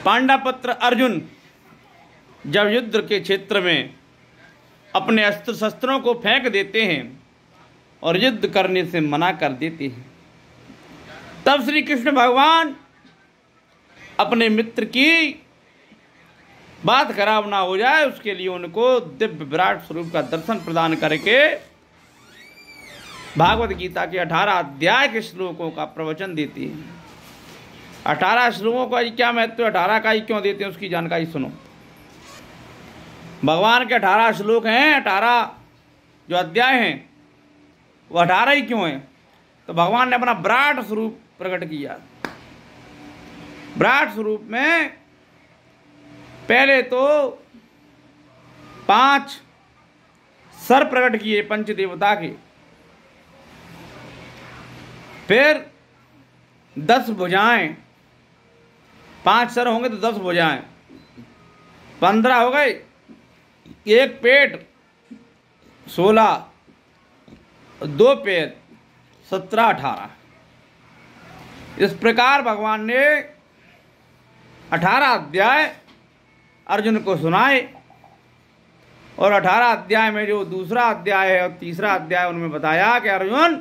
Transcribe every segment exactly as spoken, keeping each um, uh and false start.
पांडवपुत्र अर्जुन जब युद्ध के क्षेत्र में अपने अस्त्र शस्त्रों को फेंक देते हैं और युद्ध करने से मना कर देते हैं, तब श्री कृष्ण भगवान अपने मित्र की बात खराब ना हो जाए उसके लिए उनको दिव्य विराट स्वरूप का दर्शन प्रदान करके भागवत गीता के अठारह अध्याय के श्लोकों का प्रवचन देते हैं। अठारह श्लोकों का क्या महत्व, अठारह का ही क्यों देते हैं उसकी जानकारी सुनो। भगवान के अठारह श्लोक हैं, अठारह जो अध्याय हैं वो अठारह ही क्यों हैं? तो भगवान ने अपना विराट स्वरूप प्रकट किया। विराट स्वरूप में पहले तो पांच सर प्रकट किए पंच देवता के, फिर दस भुजाएं, पांच सर होंगे तो दस भुजाएं, पंद्रह हो गए, एक पेट, सोलह, दो पैर, सत्रह, अठारह। इस प्रकार भगवान ने अठारह अध्याय अर्जुन को सुनाए और अठारह अध्याय में जो दूसरा अध्याय है और तीसरा अध्याय उनमें बताया कि अर्जुन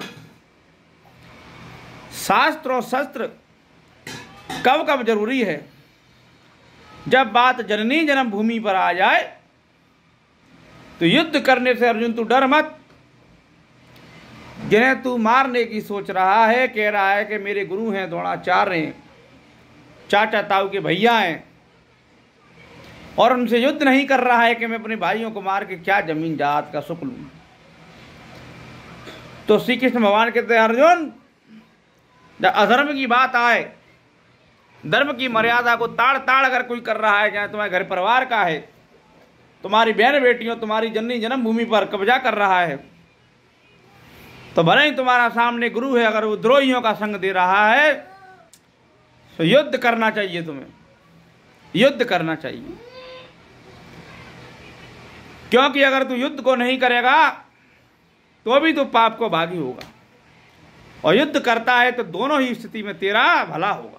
शास्त्र और शस्त्र कब कब जरूरी है। जब बात जननी जन्मभूमि पर आ जाए तो युद्ध करने से अर्जुन तू डर मत। जिन्हें तू मारने की सोच रहा है, कह रहा है कि मेरे गुरु हैं, द्रोणाचार्य हैं, चाचा ताऊ के भैया हैं, और उनसे युद्ध नहीं कर रहा है कि मैं अपने भाइयों को मार के क्या जमीन जात का सुख लूं। तो श्री कृष्ण भगवान कहते हैं अर्जुन, जब अधर्म की बात आए, धर्म की मर्यादा को ताड़ ताड़ अगर कोई कर रहा है, चाहे तुम्हारे घर परिवार का है, तुम्हारी बहन बेटियों, तुम्हारी जननी जन्मभूमि पर कब्जा कर रहा है, तो भले ही तुम्हारा सामने गुरु है, अगर वो द्रोहियों का संग दे रहा है तो युद्ध करना चाहिए, तुम्हें युद्ध करना चाहिए। क्योंकि अगर तू युद्ध को नहीं करेगा तो भी तू पाप को भागी होगा, और युद्ध करता है तो दोनों ही स्थिति में तेरा भला होगा।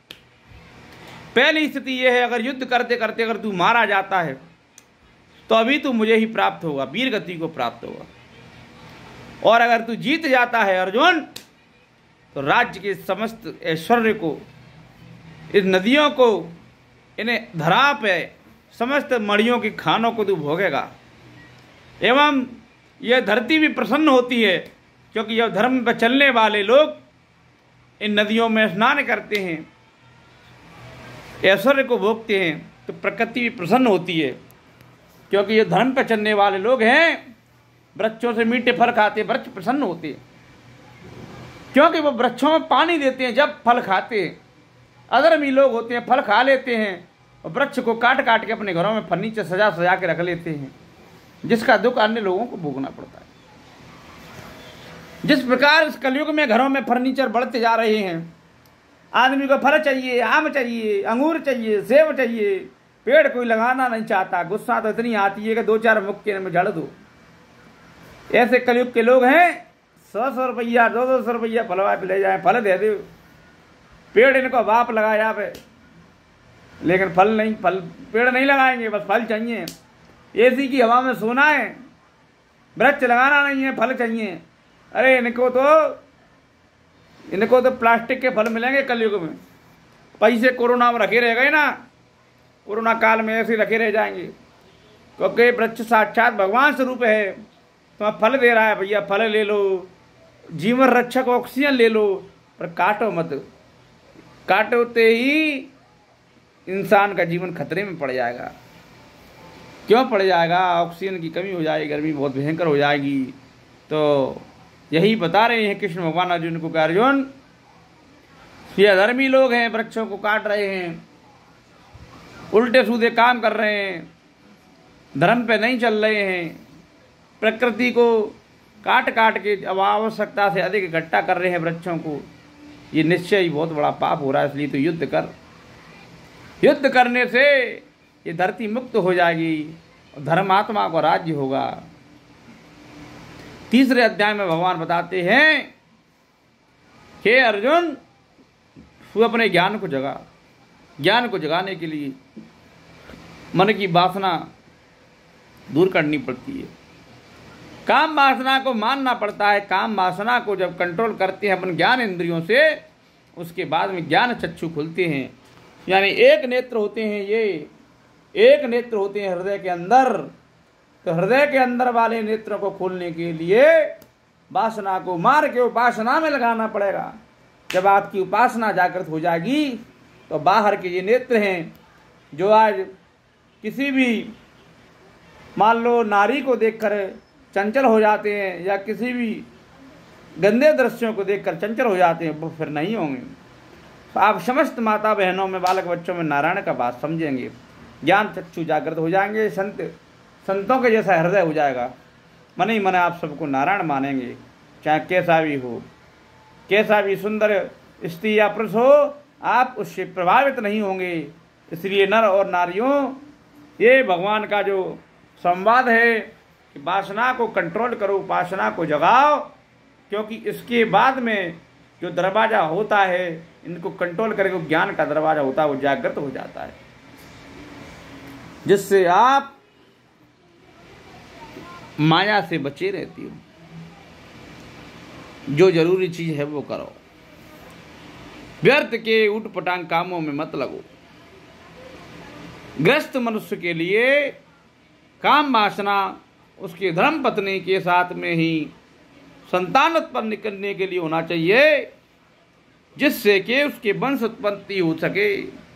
पहली स्थिति यह है, अगर युद्ध करते करते अगर तू मारा जाता है तो अभी तू मुझे ही प्राप्त होगा, वीर गति को प्राप्त होगा। और अगर तू जीत जाता है अर्जुन तो राज्य के समस्त ऐश्वर्य को, इस नदियों को, इन्हें धरा पे समस्त मड़ियों की खानों को तू भोगेगा। एवं यह धरती भी प्रसन्न होती है, क्योंकि जब धर्म पर चलने वाले लोग इन नदियों में स्नान करते हैं, ऐश्वर्य को भोगते हैं, तो प्रकृति भी प्रसन्न होती है। क्योंकि ये धर्म पर चलने वाले लोग हैं, वृक्षों से मीठे फल खाते, वृक्ष प्रसन्न होते हैं, क्योंकि वो वृक्षों में पानी देते हैं जब फल खाते हैं। अधर्मी लोग होते हैं, फल खा लेते हैं और वृक्ष को काट काट के अपने घरों में फर्नीचर सजा सजा के रख लेते हैं, जिसका दुख अन्य लोगों को भोगना पड़ता है। जिस प्रकार इस कलयुग में घरों में फर्नीचर बढ़ते जा रहे हैं, आदमी को फल चाहिए, आम चाहिए, अंगूर चाहिए, सेब चाहिए, पेड़ कोई लगाना नहीं चाहता। गुस्सा तो इतनी आती है कि दो चार मुक्के में जड़ दो। ऐसे कलयुग के लोग हैं, सौ सौ रुपया, दो दो सौ रुपया फलवा पे ले जाए, फल दे दे, पेड़ इनको बाप लगाया पे, लेकिन फल नहीं, फल पेड़ नहीं लगाएंगे, बस फल चाहिए। एसी की हवा में सोना है, वृक्ष लगाना नहीं है, फल चाहिए। अरे इनको तो इनको तो प्लास्टिक के फल मिलेंगे कलयुग में। पैसे कोरोना में रखे रह गए ना, कोरोना काल में ऐसे रखे रह जाएंगे, क्योंकि वृक्ष साक्षात भगवान स्वरूप है। तो फल दे रहा है, भैया फल ले लो, जीवन रक्षक ऑक्सीजन ले लो, पर काटो मत। काटोते ही इंसान का जीवन खतरे में पड़ जाएगा। क्यों पड़ जाएगा? ऑक्सीजन की कमी हो जाएगी, गर्मी बहुत भयंकर हो जाएगी। तो यही बता रहे हैं कृष्ण भगवान अर्जुन को कि अर्जुन, ये अधर्मी लोग हैं, वृक्षों को काट रहे हैं, उल्टे सीधे काम कर रहे हैं, धर्म पे नहीं चल रहे हैं, प्रकृति को काट काट के अब आवश्यकता से अधिक इकट्ठा कर रहे हैं वृक्षों को। ये निश्चय ही बहुत बड़ा पाप हो रहा है, इसलिए तो युद्ध कर। युद्ध करने से ये धरती मुक्त हो जाएगी और धर्मात्मा को राज्य होगा। तीसरे अध्याय में भगवान बताते हैं कि अर्जुन, तू अपने ज्ञान को जगा, ज्ञान को जगाने के लिए मन की वासना दूर करनी पड़ती है। काम वासना को मानना पड़ता है। काम वासना को जब कंट्रोल करते हैं अपन ज्ञान इंद्रियों से, उसके बाद में ज्ञान चक्षु खुलते हैं। यानी एक नेत्र होते हैं, ये एक नेत्र होते हैं हृदय के अंदर। तो हृदय के अंदर वाले नेत्रों को खोलने के लिए वासना को मार के उपासना में लगाना पड़ेगा। जब आपकी उपासना जागृत हो जाएगी तो बाहर के ये नेत्र हैं जो आज किसी भी मान लो नारी को देखकर चंचल हो जाते हैं या किसी भी गंदे दृश्यों को देखकर चंचल हो जाते हैं, वो फिर नहीं होंगे। तो आप समस्त माता बहनों में, बालक बच्चों में नारायण का बात समझेंगे, ज्ञान चक्षु जागृत हो जाएंगे, संत संतों के जैसा हृदय हो जाएगा। मन ही मन आप सबको नारायण मानेंगे, चाहे कैसा भी हो, कैसा भी सुंदर स्त्री या पुरुष हो, आप उससे प्रभावित नहीं होंगे। इसलिए नर और नारियों, ये भगवान का जो संवाद है कि वासना को कंट्रोल करो, उपासना को जगाओ, क्योंकि इसके बाद में जो दरवाजा होता है, इनको कंट्रोल करके ज्ञान का दरवाजा होता है, वो जागृत हो जाता है, जिससे आप माया से बचे रहती हो। जो जरूरी चीज है वो करो, व्यर्थ के उठपटांग कामों में मत लगो। ग्रस्त मनुष्य के लिए काम वासना उसके धर्म पत्नी के साथ में ही संतान उत्पन्न करने के लिए होना चाहिए, जिससे कि उसके वंश उत्पत्ति हो सके।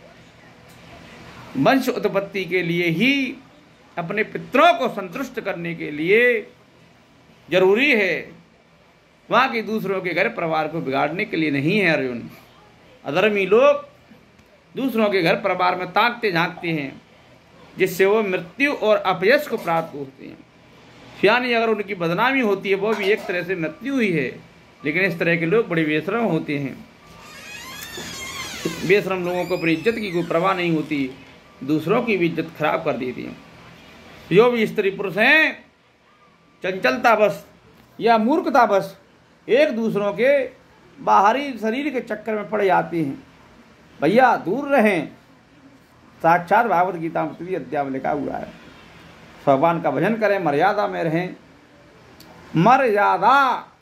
वंश उत्पत्ति के लिए ही, अपने पितरों को संतुष्ट करने के लिए जरूरी है। वहाँ के दूसरों के घर परिवार को बिगाड़ने के लिए नहीं है अर्जुन। अधर्मी लोग दूसरों के घर परिवार में ताकते झांकते हैं, जिससे वो मृत्यु और अपयश को प्राप्त होते हैं। यानी अगर उनकी बदनामी होती है, वो भी एक तरह से मृत्यु ही है। लेकिन इस तरह के लोग बड़े बेशरम होते हैं। बेशरम लोगों को अपनी इज्जत की कोई परवाह नहीं होती, दूसरों की भी इज्जत खराब कर देती है। जो भी स्त्री पुरुष हैं, चंचलता बस या मूर्खता बस एक दूसरों के बाहरी शरीर के चक्कर में पड़ जाती हैं। भैया दूर रहें। साक्षात भागवत गीता में तृतीय अध्याय में लिखा हुआ है, भगवान का भजन करें, मर्यादा में रहें। मर्यादा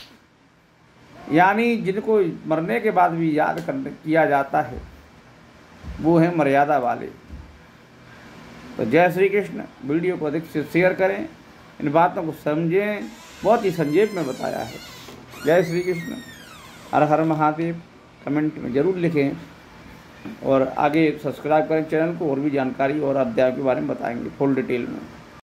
यानी जिनको मरने के बाद भी याद करने किया जाता है, वो है मर्यादा वाले। तो जय श्री कृष्ण। वीडियो को अधिक से शेयर करें, इन बातों को समझें, बहुत ही संक्षेप में बताया है। जय श्री कृष्ण। हर हर महादेव। कमेंट में जरूर लिखें और आगे सब्सक्राइब करें चैनल को, और भी जानकारी और अध्याय के बारे में बताएंगे फुल डिटेल में।